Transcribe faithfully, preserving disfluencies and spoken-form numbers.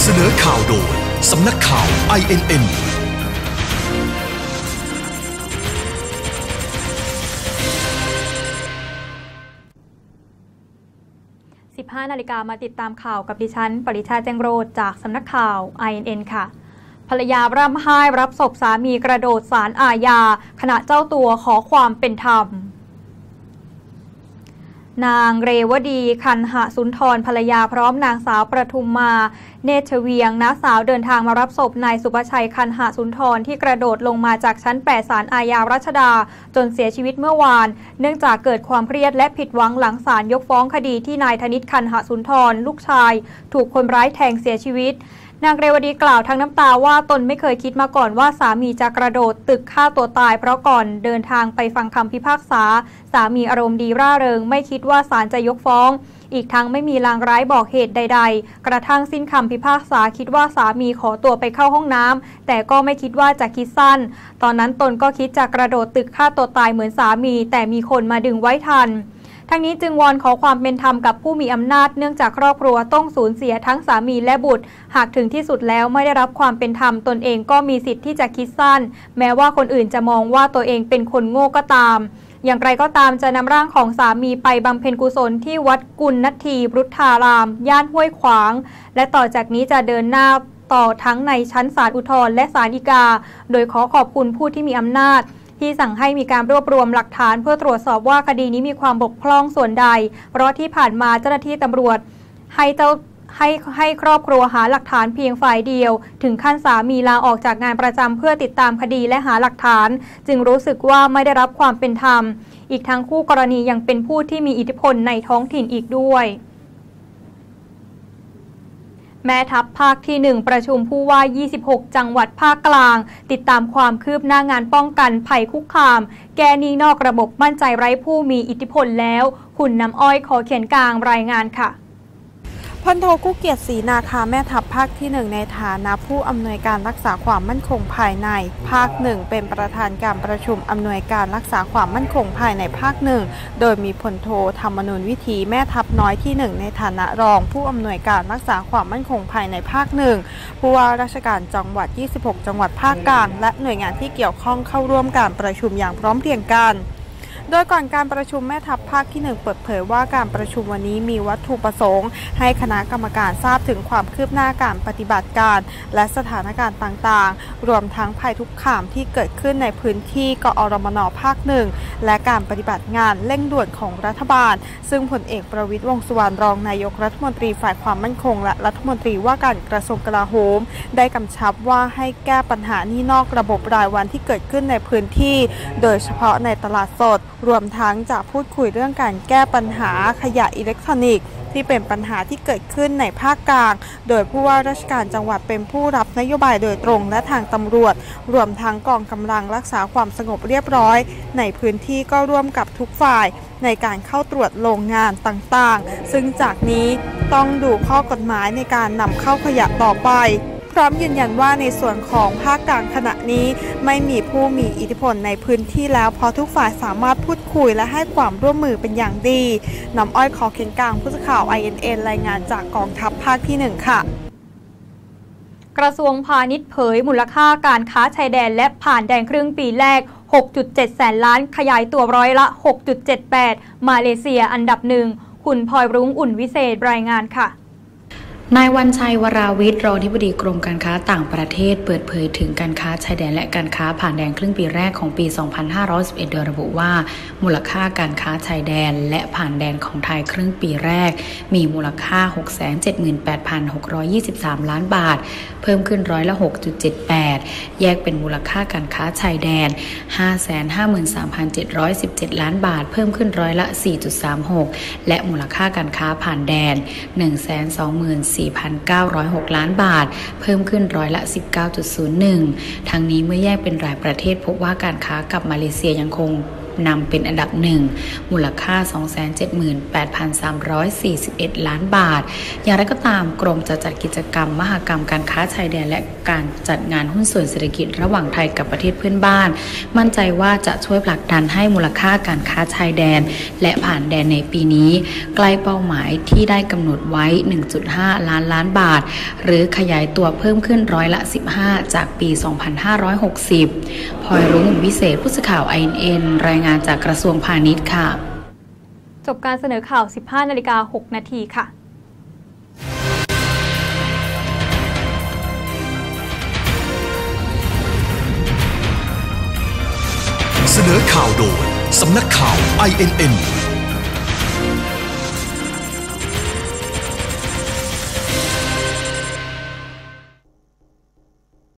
เสนอข่าวโดยสำนักข่าว ไอ เอ็น เอ็นสิบห้านาฬิกามาติดตามข่าวกับดิฉันปริชาแจ้งโรจน์จากสำนักข่าว ไอ เอ็น เอ็น ค่ะภรรยาร่ำไห้รับศพสามีกระโดดศาลอาญาขณะเจ้าตัวขอความเป็นธรรมนางเรวดีคันหสุนทรภรรยาพร้อมนางสาวประทุมมาเนตรเวียงน้าสาวเดินทางมารับศพนายสุภชัยคันหสุนทรที่กระโดดลงมาจากชั้นแปดศาลอาญารัชดาจนเสียชีวิตเมื่อวานเนื่องจากเกิดความเครียดและผิดหวังหลังศาลยกฟ้องคดีที่นายธนิตคันหสุนทรลูกชายถูกคนร้ายแทงเสียชีวิตนางเรวดีกล่าวทั้งน้ำตาว่าตนไม่เคยคิดมาก่อนว่าสามีจะกระโดดตึกฆ่าตัวตายเพราะก่อนเดินทางไปฟังคำพิพากษาสามีอารมณ์ดีร่าเริงไม่คิดว่าศาลจะยกฟ้องอีกทั้งไม่มีลางร้ายบอกเหตุใดๆกระทั่งสิ้นคำพิพากษาคิดว่าสามีขอตัวไปเข้าห้องน้ำแต่ก็ไม่คิดว่าจะคิดสั้นตอนนั้นตนก็คิดจะกระโดดตึกฆ่าตัวตายเหมือนสามีแต่มีคนมาดึงไว้ทันทั้งนี้จึงวอนขอความเป็นธรรมกับผู้มีอำนาจเนื่องจากครอบครัวต้องสูญเสียทั้งสามีและบุตรหากถึงที่สุดแล้วไม่ได้รับความเป็นธรรมตนเองก็มีสิทธิ์ที่จะคิดสั้นแม้ว่าคนอื่นจะมองว่าตัวเองเป็นคนโง่ก็ตามอย่างไรก็ตามจะนำร่างของสามีไปบำเพ็ญกุศลที่วัดกุลนัทธีรุทธารามย่านห้วยขวางและต่อจากนี้จะเดินหน้าต่อทั้งในชั้นศาลอุทธรณ์และศาลฎีกาโดยขอขอบคุณผู้ที่มีอำนาจที่สั่งให้มีการรวบรวมหลักฐานเพื่อตรวจสอบว่าคดีนี้มีความบกพร่องส่วนใดเพราะที่ผ่านมาเจ้าหน้าที่ตำรวจให้เจ้าให้ให้ครอบครัวหาหลักฐานเพียงฝ่ายเดียวถึงขั้นสามีลาออกจากงานประจำเพื่อติดตามคดีและหาหลักฐานจึงรู้สึกว่าไม่ได้รับความเป็นธรรมอีกทั้งคู่กรณียังเป็นผู้ที่มีอิทธิพลในท้องถิ่นอีกด้วยแม่ทัพภาคที่หนึ่งประชุมผู้ว่ายี่สิบหกจังหวัดภาคกลางติดตามความคืบหน้างานป้องกันภัยคุกคามแก้หนี้นอกระบบมั่นใจไร้ผู้มีอิทธิพลแล้วคุณน้ำอ้อยขอเขียนกลางรายงานค่ะพันโทกู้เกียรติศรีนาคาแม่ทัพภาคที่หนึ่งในฐานะผู้อำนวยการรักษาความมั่นคงภายในภาคหนึ่งเป็นประธานการประชุมอำนวยการรักษาความมั่นคงภายในภาคหนึ่งโดยมีพลโทธรรมนูญวิถีแม่ทัพน้อยที่หนึ่งในฐานะรองผู้อำนวยการรักษาความมั่นคงภายในภาคหนึ่งผู้ว่าราชการจังหวัดยี่สิบหกจังหวัดภาคกลางและหน่วยงานที่เกี่ยวข้องเข้าร่วมการประชุมอย่างพร้อมเพรียงกันโดยก่อนการประชุมแม่ทัพภาคที่หนึ่งเปิดเผยว่าการประชุมวันนี้มีวัตถุประสงค์ให้คณะกรรมการทราบถึงความคืบหน้าการปฏิบัติการและสถานการณ์ต่างๆรวมทั้งภัยทุกขามที่เกิดขึ้นในพื้นที่กอรมน.ภาคหนึ่งและการปฏิบัติงานเร่งด่วนของรัฐบาลซึ่งพลเอกประวิตร วงษ์สุวรรณรองนายกรัฐมนตรีฝ่ายความมั่นคงและรัฐมนตรีว่าการกระทรวงกลาโหมได้กำชับว่าให้แก้ปัญหาหนี้นอกระบบรายวันที่เกิดขึ้นในพื้นที่โดยเฉพาะในตลาดสดรวมทั้งจะพูดคุยเรื่องการแก้ปัญหาขยะอิเล็กทรอนิกส์ที่เป็นปัญหาที่เกิดขึ้นในภาคกลางโดยผู้ว่าราชการจังหวัดเป็นผู้รับนโยบายโดยตรงและทางตำรวจรวมทั้งกองกำลังรักษาความสงบเรียบร้อยในพื้นที่ก็ร่วมกับทุกฝ่ายในการเข้าตรวจโรงงานต่างๆซึ่งจากนี้ต้องดูข้อกฎหมายในการนำเข้าขยะต่อไปพร้อมยืนยันว่าในส่วนของภาคกลางขณะนี้ไม่มีผู้มีอิทธิพลในพื้นที่แล้วเพราะทุกฝ่ายสามารถพูดคุยและให้ความร่วมมือเป็นอย่างดีน้ำอ้อยขอเขียนกลางผู้สื่อข่าว ไอ เอ็น เอ็น รายงานจากกองทัพภาคที่หนึ่งค่ะกระทรวงพาณิชย์เผยมูลค่าการค้าชายแดนและผ่านแดนครึ่งปีแรก หกจุดเจ็ด แสนล้านขยายตัวร้อยละ หกจุดเจ็ดแปด มาเลเซียอันดับหนึ่งคุณพลอยรุ้งอุ่นวิเศษรายงานค่ะนายวันชัยวราวิทย์รองอธิบดีกรมการค้าต่างประเทศเปิดเผยถึงการค้าชายแดนและการค้าผ่านแดนครึ่งปีแรกของปี สองพันห้าร้อยสิบเอ็ด โดยระบุว่ามูลค่าการค้าชายแดนและผ่านแดนของไทยครึ่งปีแรกมีมูลค่า หกแสนเจ็ดหมื่นแปดพันหกร้อยยี่สิบสาม ล้านบาทเพิ่มขึ้นร้อยละ หกจุดเจ็ดแปด แยกเป็นมูลค่าการค้าชายแดน ห้าแสนห้าหมื่นสามพันเจ็ดร้อยสิบเจ็ด ล้านบาทเพิ่มขึ้นร้อยละ สี่จุดสามหก และมูลค่าการค้าผ่านแดน หนึ่งแสนสองหมื่นสี่พันเก้าร้อยหก ล้านบาทเพิ่มขึ้นร้อยละ สิบเก้าจุดศูนย์หนึ่ง ทั้งนี้เมื่อแยกเป็นรายประเทศพบว่าการค้ากับมาเลเซียยังคงนำเป็นอันดับหนึ่งมูลค่า สองแสนเจ็ดหมื่นแปดพันสามร้อยสี่สิบเอ็ด ล้านบาทอย่างไรก็ตามกรมจะจัดกิจกรรมมหกรรมการค้าชายแดนและการจัดงานหุ้นส่วนเศรษฐกิจระหว่างไทยกับประเทศเพื่อนบ้านมั่นใจว่าจะช่วยผลักดันให้มูลค่าการค้าชายแดนและผ่านแดนในปีนี้ใกล้เป้าหมายที่ได้กำหนดไว้ หนึ่งจุดห้า ล้านล้านบาทหรือขยายตัวเพิ่มขึ้นร้อยละสิบห้าจากปี สองพันห้าร้อยหกสิบ พลอยรุ้งวิเศษผู้สื่อข่าว ไอ เอ็น เอ็น รายงานจากกระทรวงพาณิชย์ค่ะจบการเสนอข่าว สิบห้านาฬิกาหกนาทีค่ะเสนอข่าวโดยสำนักข่าว ไอ เอ็น เอ็น